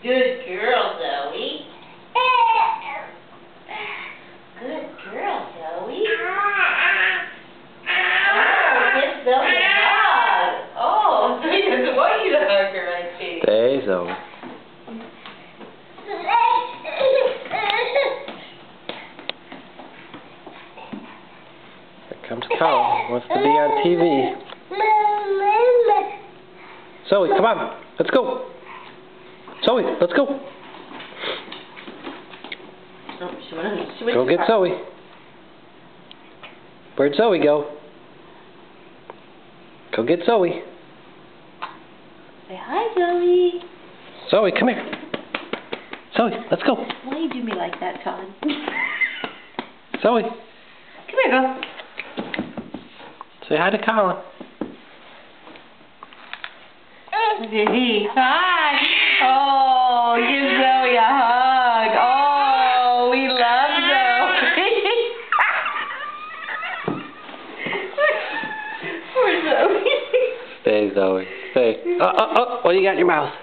Good girl, Zoe. Good girl, Zoe. Oh, give Zoe a hug. Oh, Zoe doesn't want you to hug her, I think. Stay, Zoe. Here comes Colin. Wants to be on TV. Zoe, come on. Let's go. Zoe, let's go. Oh, she went Go get Zoe. Where'd Zoe go? Go get Zoe. Say hi, Zoe. Zoe, come here. Zoe, let's go. Why you do me like that, Colin? Zoe. Come here, girl. Say hi to Colin. Hi. Oh, give Zoe a hug. Oh, we love Zoe. Poor Zoe. Stay, Zoe. Stay. Oh, what do you got in your mouth?